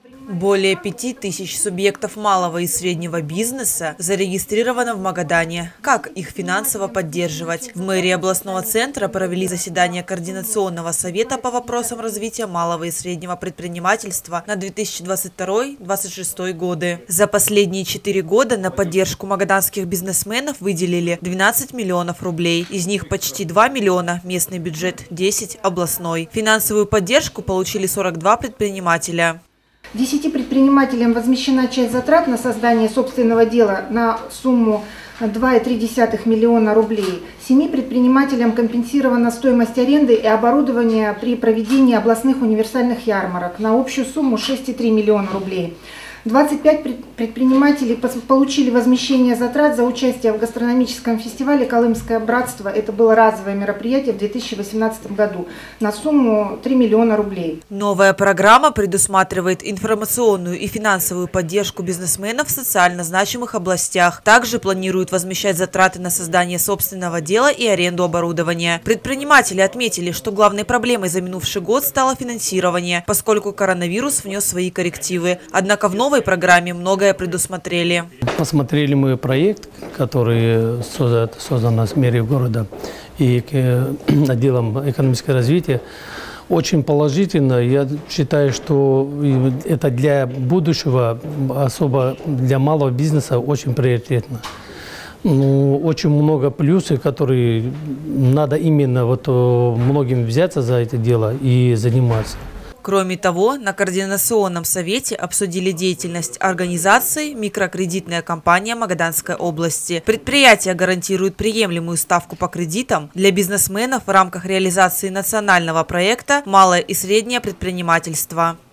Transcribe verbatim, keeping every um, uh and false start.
Более пяти тысяч субъектов малого и среднего бизнеса зарегистрировано в Магадане. Как их финансово поддерживать? В мэрии областного центра провели заседание Координационного совета по вопросам развития малого и среднего предпринимательства на две тысячи двадцать второй — две тысячи двадцать шестой годы. За последние четыре года на поддержку магаданских бизнесменов выделили двенадцать миллионов рублей. Из них почти два миллиона – местный бюджет, десять – областной. Финансовую поддержку получили сорок два предпринимателя. Десяти предпринимателям возмещена часть затрат на создание собственного дела на сумму два и три десятых миллиона рублей. Семи предпринимателям компенсирована стоимость аренды и оборудования при проведении областных универсальных ярмарок на общую сумму шесть и три миллиона рублей. двадцать пять предпринимателей получили возмещение затрат за участие в гастрономическом фестивале «Колымское братство». Это было разовое мероприятие в две тысячи восемнадцатом году на сумму три миллиона рублей. Новая программа предусматривает информационную и финансовую поддержку бизнесменов в социально значимых областях. Также планирует возмещать затраты на создание собственного дела и аренду оборудования. Предприниматели отметили, что главной проблемой за минувший год стало финансирование, поскольку коронавирус внес свои коррективы. Однако в новой программе многое предусмотрели. Посмотрели мы проект, который создан, создан с мэрией города и отделом экономического развития. Очень положительно. Я считаю, что это для будущего, особо для малого бизнеса, очень приоритетно. Ну, очень много плюсов, которые надо именно вот многим взяться за это дело и заниматься. Кроме того, на Координационном совете обсудили деятельность организации «Микрокредитная компания Магаданской области». Предприятие гарантирует приемлемую ставку по кредитам для бизнесменов в рамках реализации национального проекта «Малое и среднее предпринимательство».